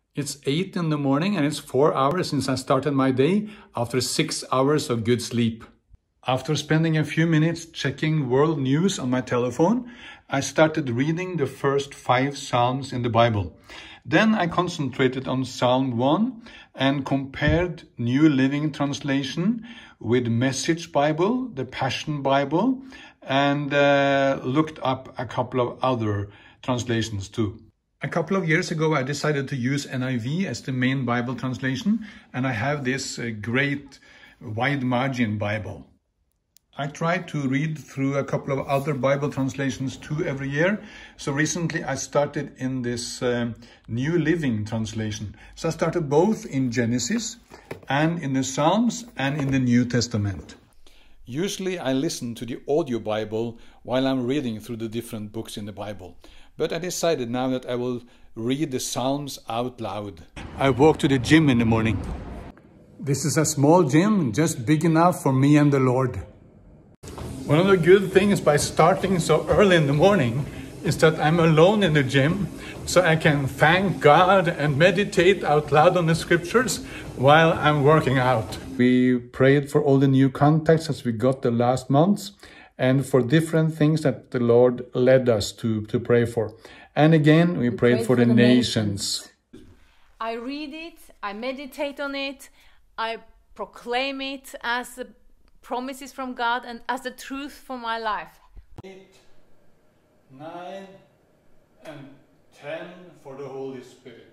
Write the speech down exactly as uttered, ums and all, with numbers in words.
It's eight in the morning and it's four hours since I started my day after six hours of good sleep. After spending a few minutes checking world news on my telephone, I started reading the first five Psalms in the Bible. Then I concentrated on Psalm one and compared New Living Translation with Message Bible, the Passion Bible, and uh, looked up a couple of other translations too. A couple of years ago, I decided to use N I V as the main Bible translation, and I have this uh, great wide margin Bible. I try to read through a couple of other Bible translations too every year. So recently I started in this um, New Living Translation. So I started both in Genesis and in the Psalms and in the New Testament. Usually I listen to the audio Bible while I'm reading through the different books in the Bible. But I decided now that I will read the Psalms out loud. I walk to the gym in the morning. This is a small gym, just big enough for me and the Lord. One of the good things by starting so early in the morning is that I'm alone in the gym, so I can thank God and meditate out loud on the scriptures while I'm working out. We prayed for all the new contacts as we got the last months and for different things that the Lord led us to, to pray for. And again, we, we prayed, prayed for, for the, the nations. nations. I read it, I meditate on it, I proclaim it as a promises from God and as the truth for my life. Eight, nine, and ten for the Holy Spirit.